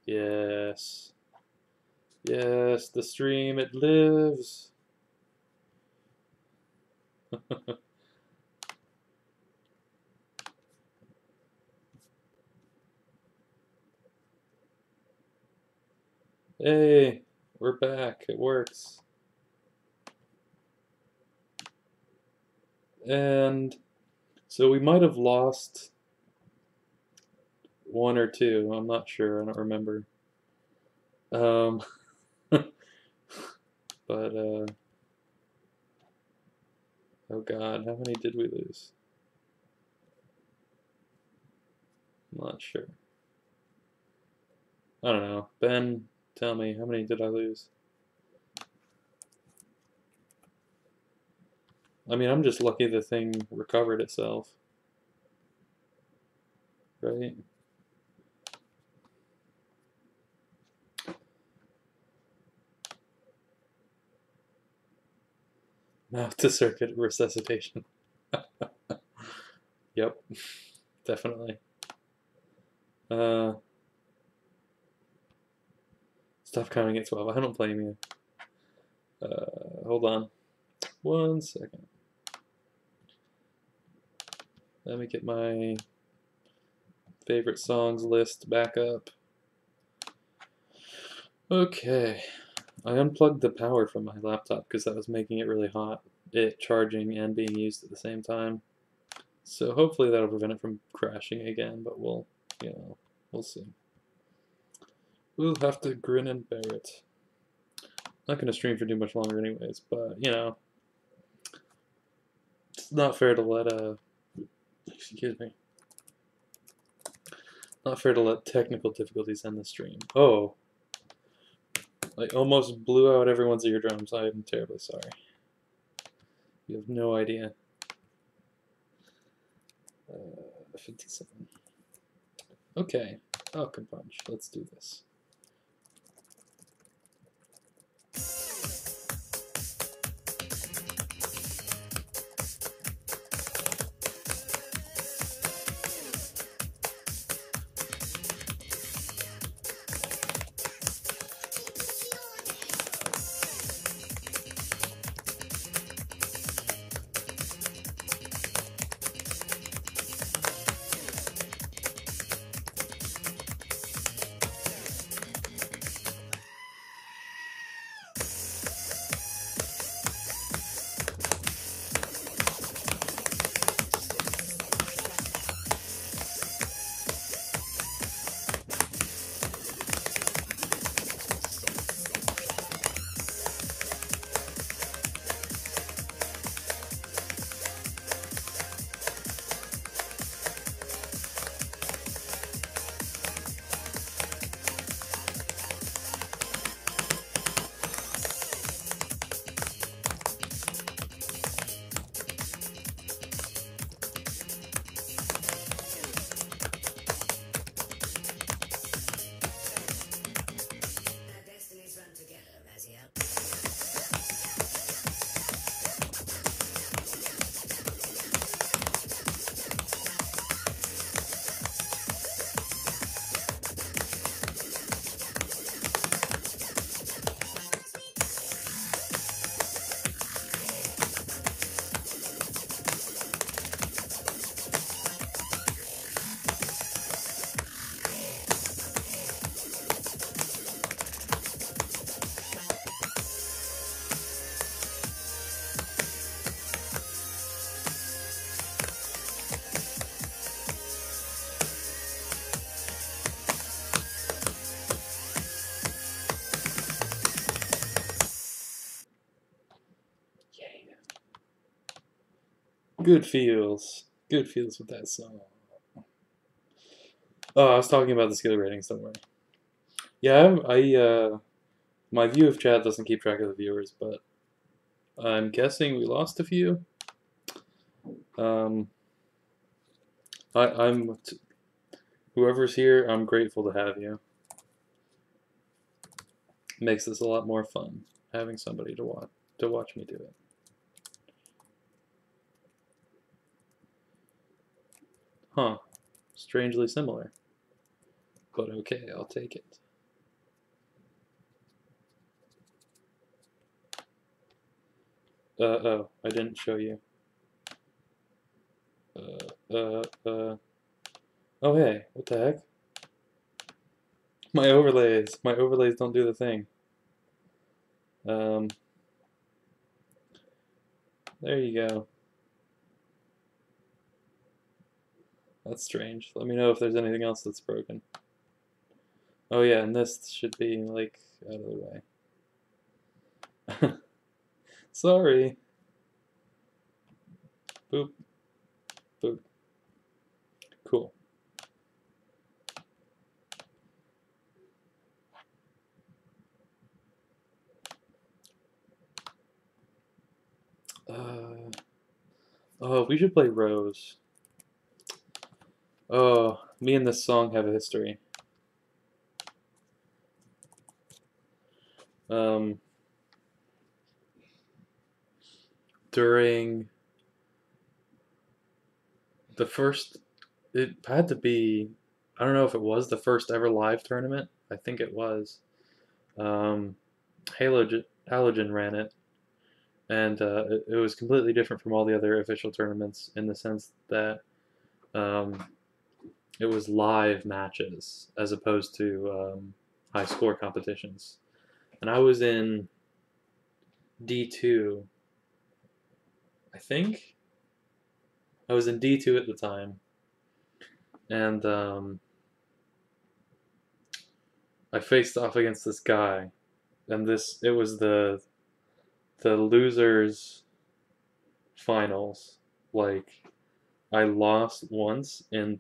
Yes. Yes, the stream, it lives. Hey, we're back. It works. And so we might have lost one or two. I'm not sure. I don't remember. Um, but oh God, how many did we lose? I'm not sure. I don't know. Ben, tell me, how many did I lose? I mean, I'm just lucky the thing recovered itself, right? Mouth to circuit resuscitation. Yep, definitely. Uh, Stop counting at 12. I don't blame you. Hold on. 1 second. Let me get my favorite songs list back up. Okay. I unplugged the power from my laptop because that was making it really hot. It charging and being used at the same time. So hopefully that'll prevent it from crashing again, but we'll see. We'll have to grin and bear it. Not going to stream for too much longer anyways, but, it's not fair to let, excuse me, not fair to let technical difficulties end the stream. Oh, I almost blew out everyone's eardrums. I am terribly sorry. You have no idea. 57. Okay, Falcon Punch. Let's do this. Good feels. Good feels with that song. Oh, I was talking about the skill ratings, don't worry. Yeah, my view of chat doesn't keep track of the viewers, but I'm guessing we lost a few. Um, I'm whoever's here, I'm grateful to have you. Makes this a lot more fun having somebody to watch me do it. Huh. Strangely similar. But okay, I'll take it. Oh, I didn't show you. Oh, hey, what the heck? My overlays don't do the thing. There you go. That's strange. Let me know if there's anything else that's broken. Oh yeah, and this should be, like, out of the way. Sorry. Boop. Boop. Cool. Oh, we should play Rose. Oh, me and this song have a history. During the first, it had to be, I don't know if it was the first ever live tournament. I think it was. Halogen ran it, and it was completely different from all the other official tournaments in the sense that um, it was live matches as opposed to high score competitions. And I was in D2, I think. I was in D2 at the time, and I faced off against this guy, and it was the losers finals. Like, I lost once in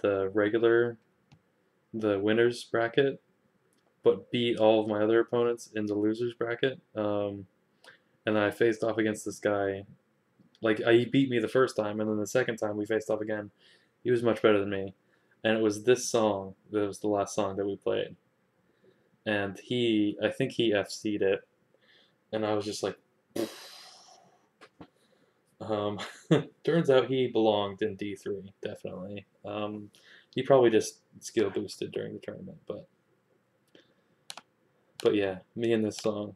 the winners bracket, but beat all of my other opponents in the losers bracket. And then I faced off against this guy. Like, he beat me the first time, and then the second time we faced off again. He was much better than me, and it was this song that was the last song that we played. And I think he FC'd it, and I was just like, turns out he belonged in D3, definitely. He probably just skill boosted during the tournament, but yeah, me and this song.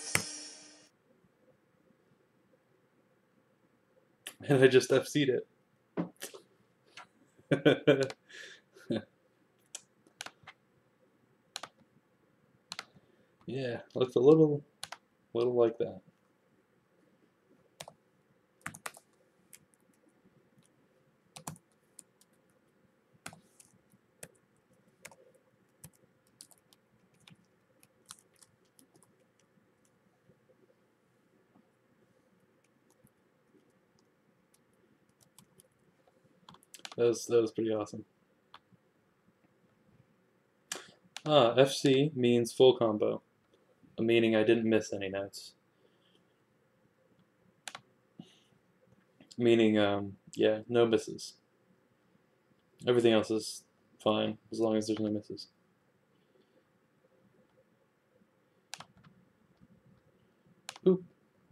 And I just FC'd it. Yeah, looks a little like that. That was pretty awesome. FC means full combo, meaning I didn't miss any notes. Meaning, yeah, no misses. Everything else is fine as long as there's no misses. Oop.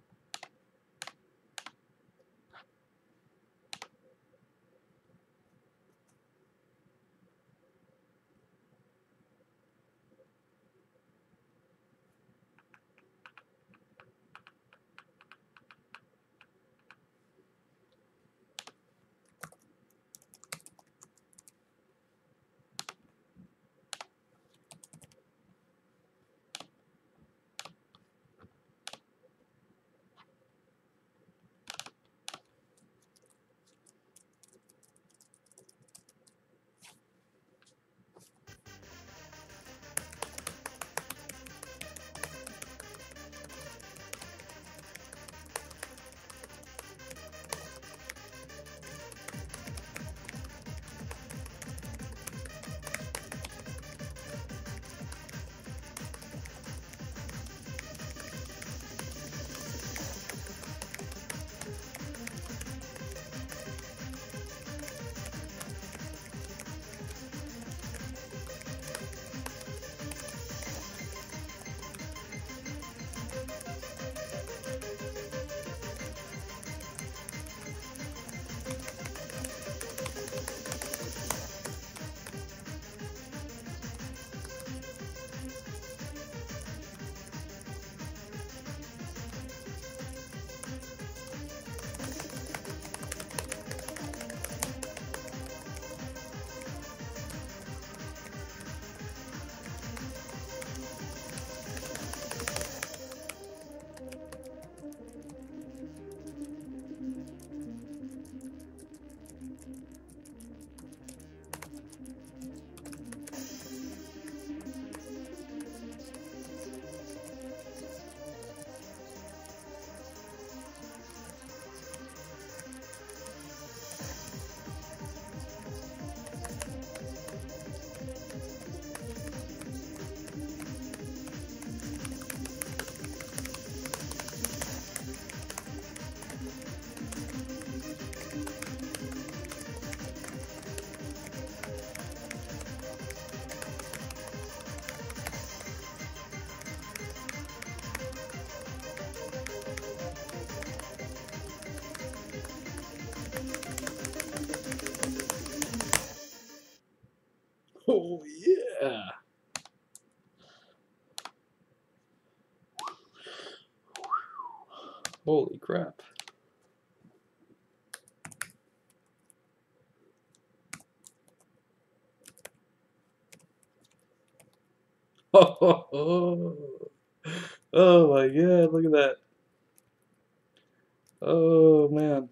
Oh yeah! Holy crap! Oh, oh my god! Look at that! Oh man!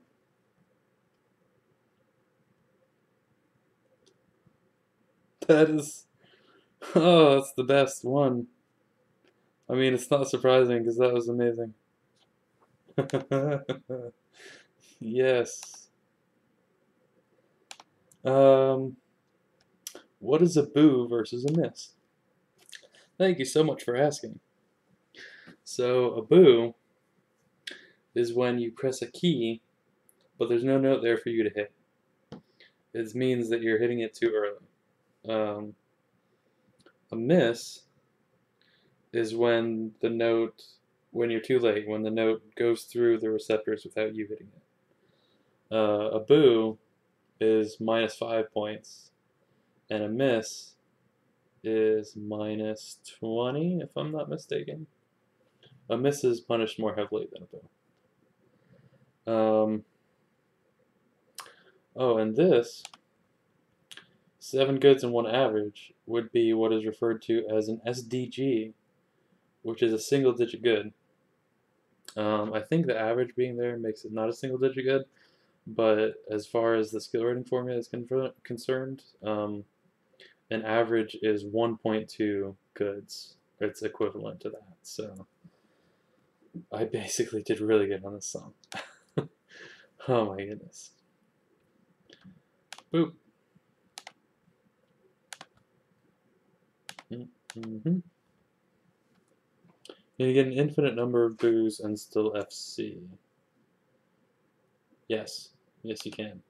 That is, oh, that's the best one. I mean, it's not surprising because that was amazing. Yes. Um, what is a boo versus a miss? Thank you so much for asking. So, a boo is when you press a key, but there's no note there for you to hit. It means that you're hitting it too early. A miss is when when you're too late, when the note goes through the receptors without you hitting it. A boo is -5 points, and a miss is -20, if I'm not mistaken. A miss is punished more heavily than a boo. Oh, and this 7 goods and 1 average would be what is referred to as an SDG, which is a single-digit good. I think the average being there makes it not a single-digit good, but as far as the skill rating formula is concerned, an average is 1.2 goods. It's equivalent to that. So I basically did really good on this song. Oh my goodness. Boop. Mm-hmm. You get an infinite number of boos and still FC. Yes. Yes, you can.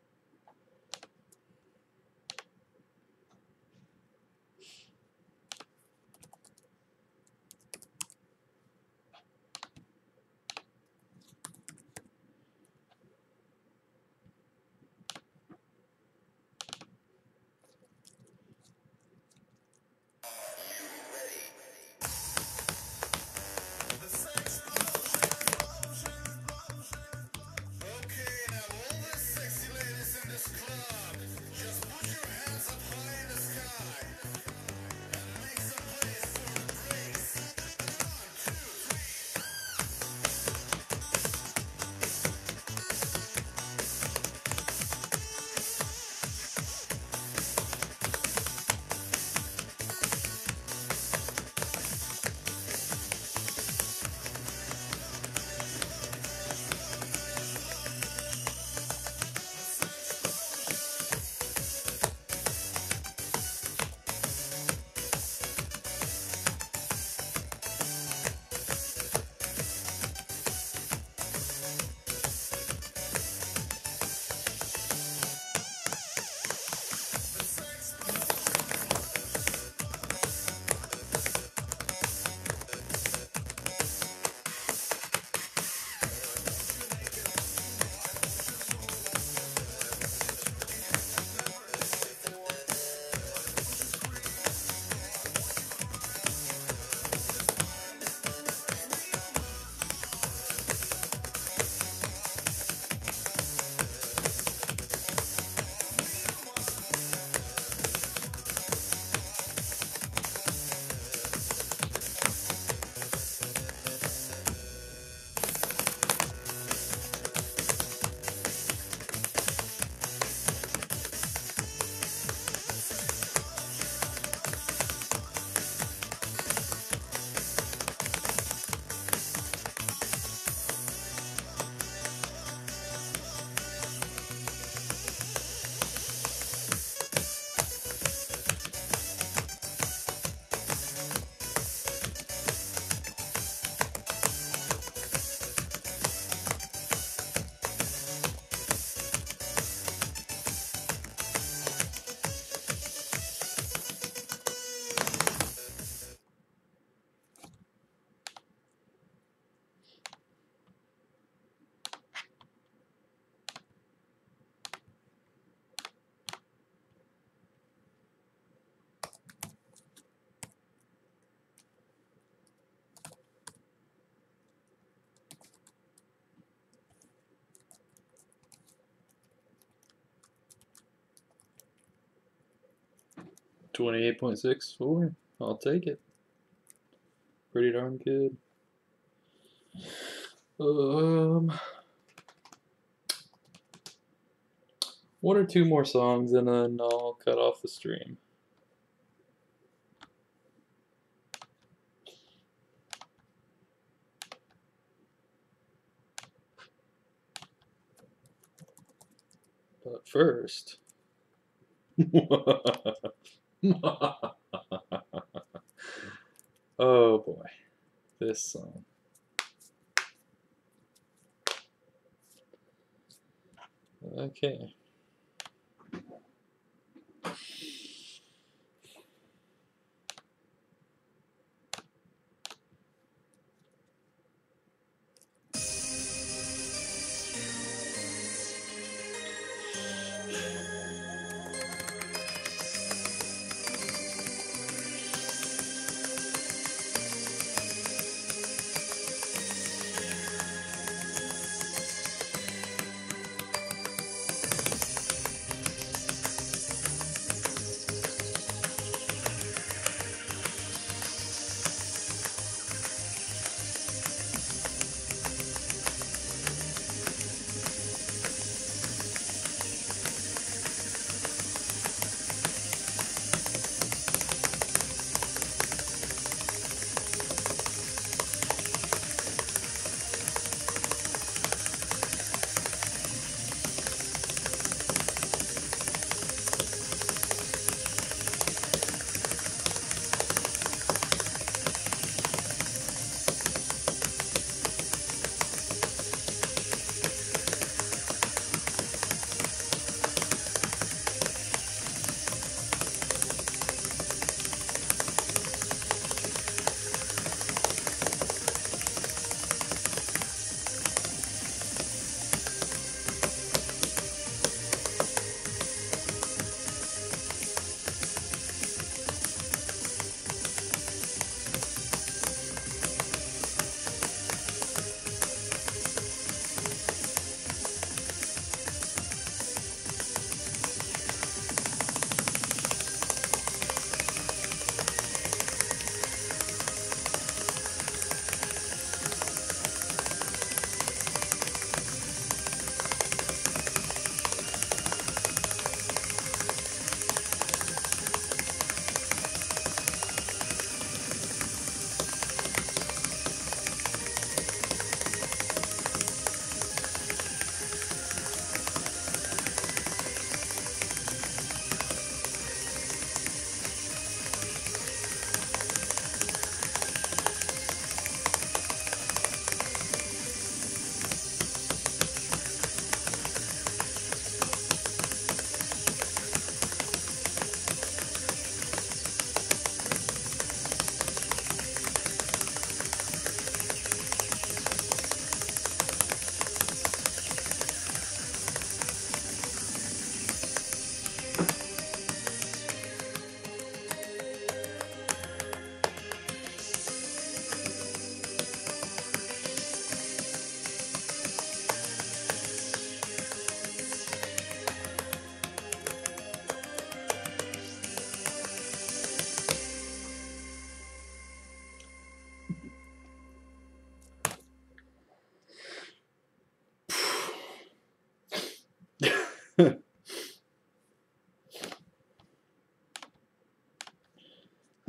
$28.64. I'll take it. Pretty darn good. One or two more songs and then I'll cut off the stream. But first, oh boy, this song. Okay.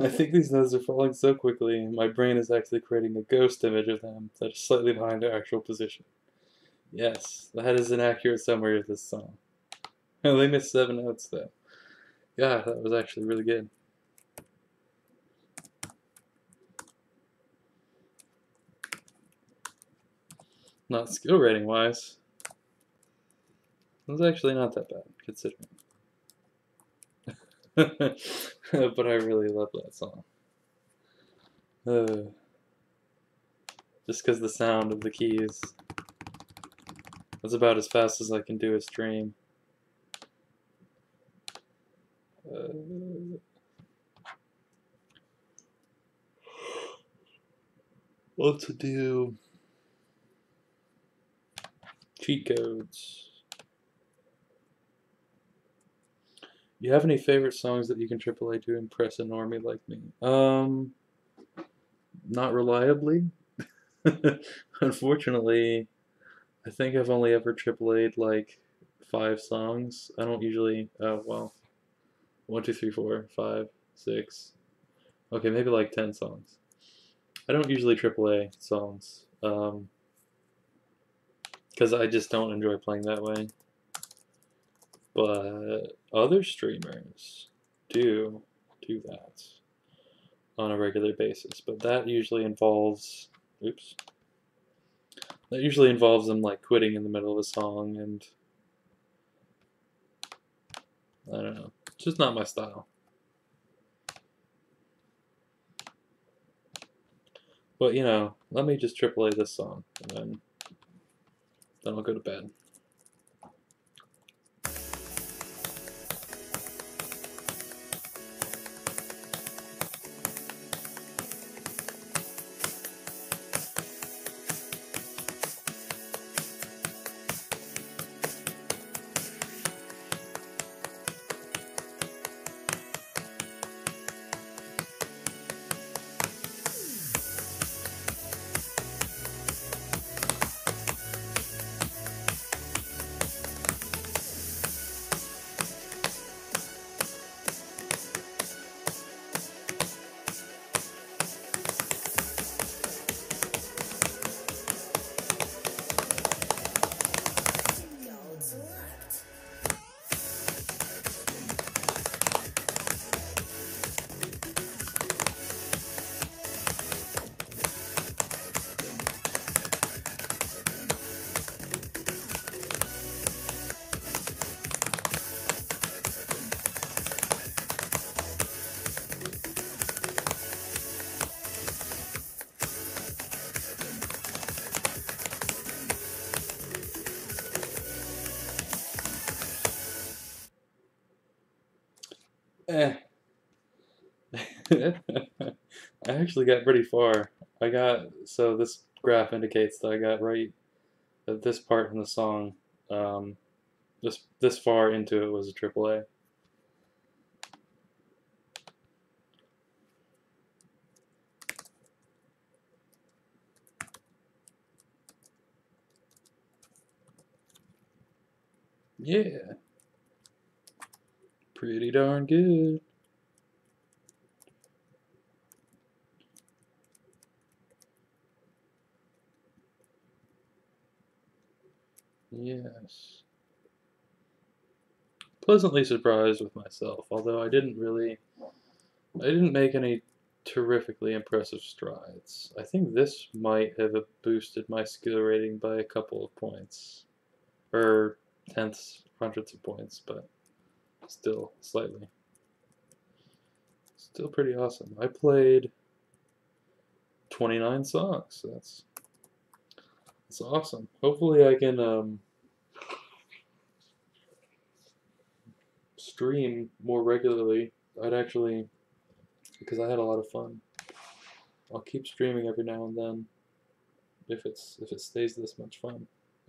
I think these nodes are falling so quickly, my brain is actually creating a ghost image of them that is slightly behind their actual position. Yes, that is an accurate summary of this song. I only missed 7 notes though. Yeah, that was actually really good. Not skill rating wise. It was actually not that bad, considering. But I really love that song. Just because the sound of the keys. That's about as fast as I can do a stream. What to do? Cheat codes. You have any favorite songs that you can AAA to impress a normie like me? Not reliably. Unfortunately, I think I've only ever AAA'd like 5 songs. I don't usually, well, 1, 2, 3, 4, 5, 6. Okay, maybe like 10 songs. I don't usually AAA songs, because I just don't enjoy playing that way. But other streamers do that on a regular basis. But that usually involves, oops, that usually involves them like quitting in the middle of a song, and I don't know, it's just not my style. But you know, let me just AAA this song, and then I'll go to bed. Eh. I actually got pretty far. So this graph indicates that I got right at this part in the song. This far into it was a AAA. Yeah, pretty darn good. Yes. Pleasantly surprised with myself, although I didn't make any terrifically impressive strides. I think this might have boosted my skill rating by a couple of points, or tenths, hundredths of points, but still slightly. Still pretty awesome. I played 29 songs. So that's awesome. Hopefully I can stream more regularly. Because I had a lot of fun. I'll keep streaming every now and then if it stays this much fun.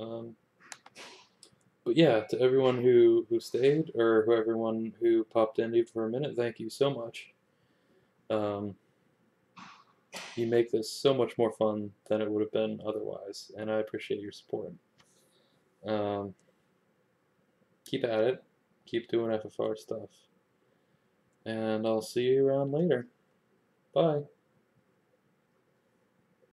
But yeah, to everyone who stayed, or everyone who popped in even for a minute, thank you so much. You make this so much more fun than it would have been otherwise, and I appreciate your support. Keep at it. Keep doing FFR stuff. And I'll see you around later. Bye.